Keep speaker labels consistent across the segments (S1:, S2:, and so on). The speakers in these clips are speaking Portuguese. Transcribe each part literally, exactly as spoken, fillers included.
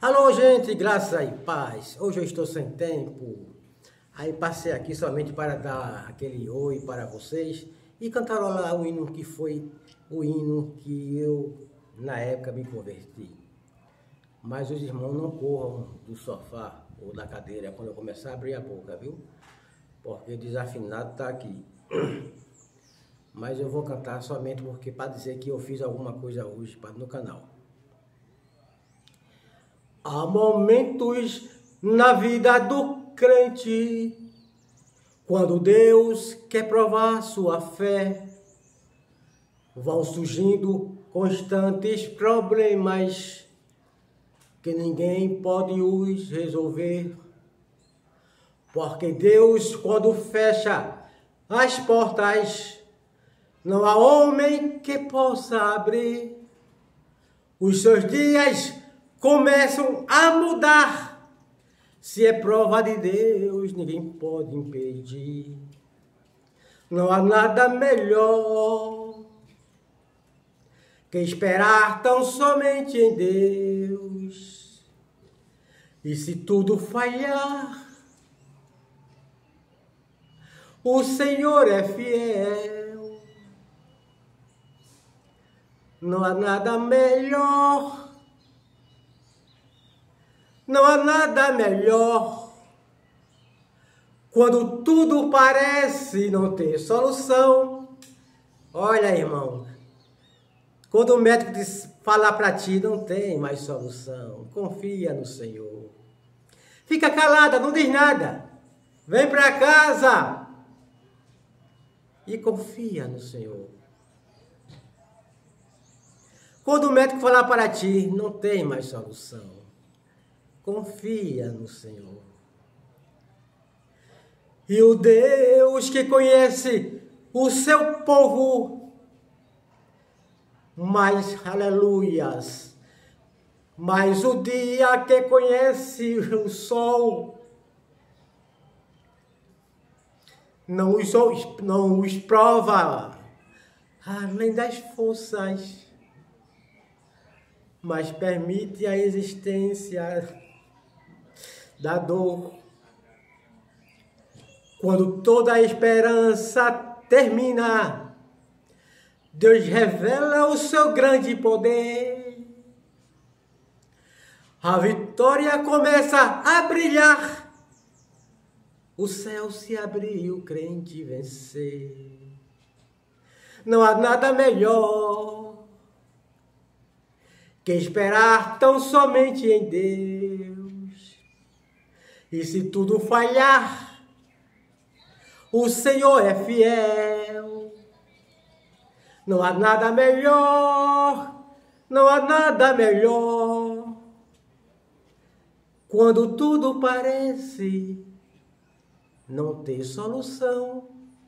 S1: Alô, gente, graça e paz. Hoje eu estou sem tempo. Aí passei aqui somente para dar aquele oi para vocês e cantarolar o hino que foi o hino que eu, na época, me converti. Mas os irmãos não corram do sofá ou da cadeira quando eu começar a abrir a boca, viu? Porque desafinado está aqui. Mas eu vou cantar somente porque para dizer que eu fiz alguma coisa hoje no canal. Há momentos na vida do crente, quando Deus quer provar sua fé, vão surgindo constantes problemas que ninguém pode os resolver. Porque Deus, quando fecha as portas, não há homem que possa abrir. Os seus dias começam a mudar. Se é prova de Deus, ninguém pode impedir. Não há nada melhor que esperar tão somente em Deus. E se tudo falhar, o Senhor é fiel. Não há nada melhor. Não há nada melhor quando tudo parece não ter solução. Olha, irmão, quando o médico diz, falar para ti, não tem mais solução. Confia no Senhor. Fica calada, não diz nada. Vem para casa e confia no Senhor. Quando o médico falar para ti, não tem mais solução. Confia no Senhor. E o Deus que conhece o seu povo, mas, aleluias, mas o dia que conhece o sol, não os, não os prova além das forças, mas permite a existência da dor. Quando toda a esperança termina, Deus revela o seu grande poder. A vitória começa a brilhar. O céu se abrir e o crente vencer. Não há nada melhor que esperar tão somente em Deus. E se tudo falhar, o Senhor é fiel. Não há nada melhor, não há nada melhor. Quando tudo parece não ter solução,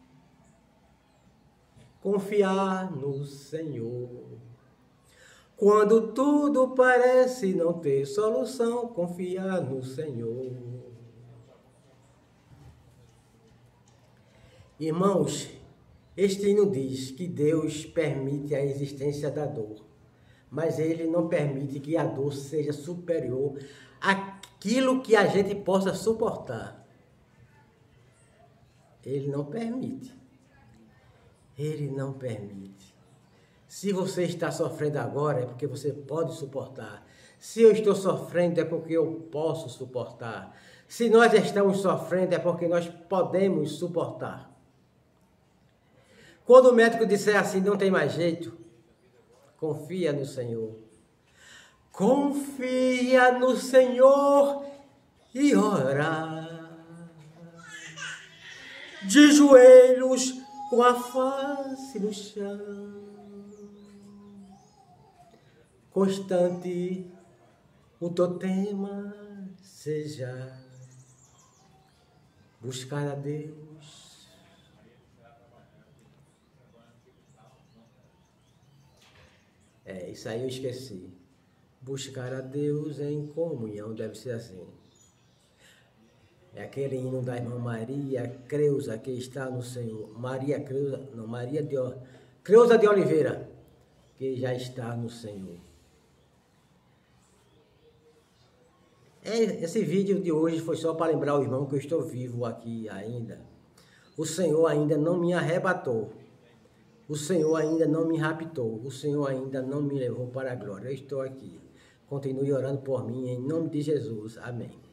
S1: confiar no Senhor. Quando tudo parece não ter solução, confiar no Senhor. Irmãos, este hino diz que Deus permite a existência da dor, mas Ele não permite que a dor seja superior àquilo que a gente possa suportar. Ele não permite. Ele não permite. Se você está sofrendo agora, é porque você pode suportar. Se eu estou sofrendo, é porque eu posso suportar. Se nós estamos sofrendo, é porque nós podemos suportar. Quando o médico disser assim, não tem mais jeito, confia no Senhor. Confia no Senhor e ora. De joelhos com a face no chão. Constante o teu tema seja buscar a Deus. É, isso aí eu esqueci. Buscar a Deus em comunhão, deve ser assim. É aquele hino da irmã Maria Creuza, que está no Senhor. Maria Creuza, não, Maria de, Creuza de Oliveira, que já está no Senhor. É, esse vídeo de hoje foi só para lembrar o irmão que eu estou vivo aqui ainda. O Senhor ainda não me arrebatou. O Senhor ainda não me raptou. O Senhor ainda não me levou para a glória. Eu estou aqui. Continue orando por mim em nome de Jesus. Amém.